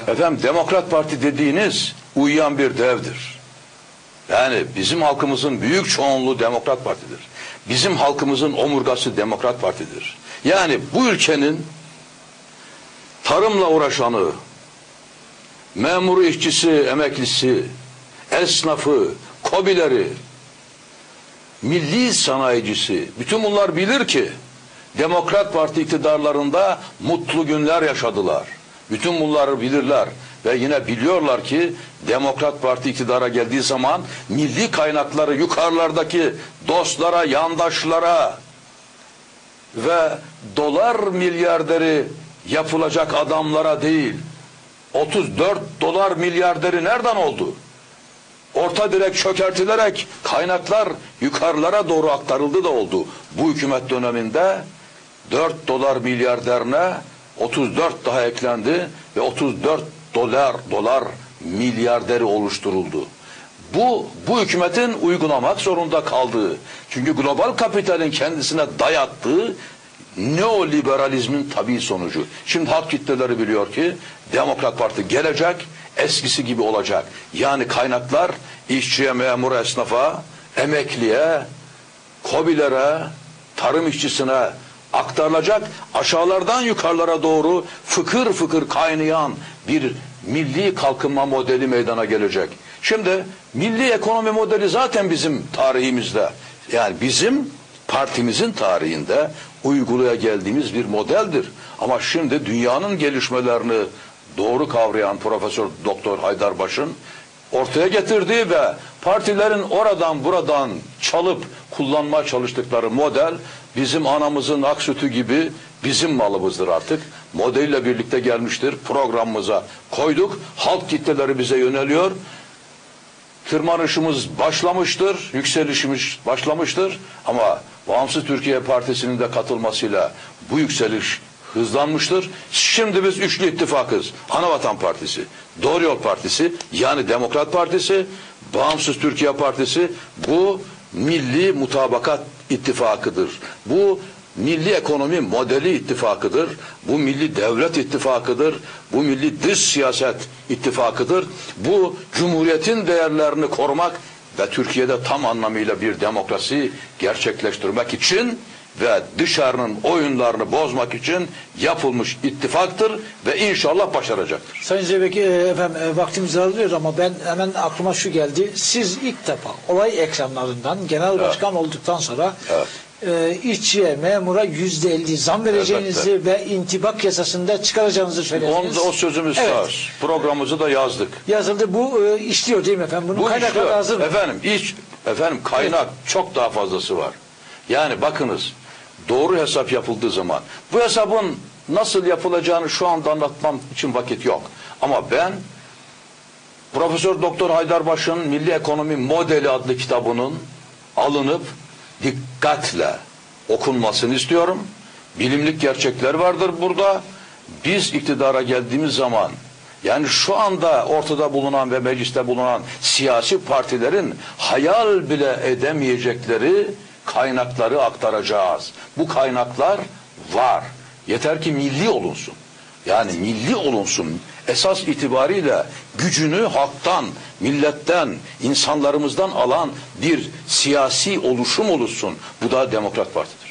Efendim Demokrat Parti dediğiniz uyuyan bir devdir. Yani bizim halkımızın büyük çoğunluğu Demokrat Parti'dir. Bizim halkımızın omurgası Demokrat Parti'dir. Yani bu ülkenin tarımla uğraşanı, memuru, işçisi, emeklisi, esnafı, KOBİ'leri, milli sanayicisi, bütün bunlar bilir ki Demokrat Parti iktidarlarında mutlu günler yaşadılar. Bütün bunları bilirler ve yine biliyorlar ki Demokrat Parti iktidara geldiği zaman milli kaynakları yukarılardaki dostlara, yandaşlara ve dolar milyarderi yapılacak adamlara değil, 34 dolar milyarderi nereden oldu? Orta direk çökertilerek kaynaklar yukarılara doğru aktarıldı da oldu. Bu hükümet döneminde 4 dolar milyarderine 34 daha eklendi ve 34 dolar milyarderi oluşturuldu. Bu hükümetin uygulamak zorunda kaldığı, çünkü global kapitalin kendisine dayattığı neoliberalizmin tabii sonucu. Şimdi halk kitleleri biliyor ki Demokrat Parti gelecek, eskisi gibi olacak. Yani kaynaklar işçiye, memura, esnafa, emekliye, KOBİ'lere, tarım işçisine aktarılacak, aşağılardan yukarılara doğru fıkır fıkır kaynayan bir milli kalkınma modeli meydana gelecek. Şimdi milli ekonomi modeli zaten bizim tarihimizde, yani bizim partimizin tarihinde uygulaya geldiğimiz bir modeldir. Ama şimdi dünyanın gelişmelerini doğru kavrayan Profesör Doktor Haydarbaş'ın ortaya getirdiği ve partilerin oradan buradan çalıp kullanmaya çalıştıkları model bizim anamızın ak sütü gibi bizim malımızdır artık. Modelle birlikte gelmiştir. Programımıza koyduk. Halk kitleleri bize yöneliyor. Tırmanışımız başlamıştır. Yükselişimiz başlamıştır. Ama Bağımsız Türkiye Partisi'nin de katılmasıyla bu yükseliş hızlanmıştır. Şimdi biz üçlü ittifakız. Anavatan Partisi, Doğru Yol Partisi, yani Demokrat Partisi, Bağımsız Türkiye Partisi, bu milli mutabakat ittifakıdır. Bu milli ekonomi modeli ittifakıdır. Bu milli devlet ittifakıdır. Bu milli dış siyaset ittifakıdır. Bu cumhuriyetin değerlerini korumak ve Türkiye'de tam anlamıyla bir demokrasi gerçekleştirmek için ve dışarının oyunlarını bozmak için yapılmış ittifaktır ve inşallah başaracaktır. Sayın Zeybek, efendim vaktimiz azalıyor ama ben hemen aklıma şu geldi. Siz ilk defa olay ekranlarından genel başkan olduktan sonra işçiye, memura %50 zam vereceğinizi ve intibak yasasında çıkaracağınızı söylediniz. O sözümüz var. Programımızı da yazdık. Yazıldı. Bu işliyor değil mi efendim? Bunun kaynakları hazır mı? Efendim kaynak çok daha fazlası var. Yani bakınız, doğru hesap yapıldığı zaman, bu hesabın nasıl yapılacağını şu anda anlatmam için vakit yok. Ama ben Profesör Doktor Haydarbaş'ın Milli Ekonomi Modeli adlı kitabının alınıp dikkatle okunmasını istiyorum. Bilimlik gerçekler vardır burada. Biz iktidara geldiğimiz zaman, yani şu anda ortada bulunan ve mecliste bulunan siyasi partilerin hayal bile edemeyecekleri kaynakları aktaracağız. Bu kaynaklar var. Yeter ki milli olunsun. Yani milli olunsun. Esas itibariyle gücünü halktan, milletten, insanlarımızdan alan bir siyasi oluşum oluşsun. Bu da Demokrat Parti'dir.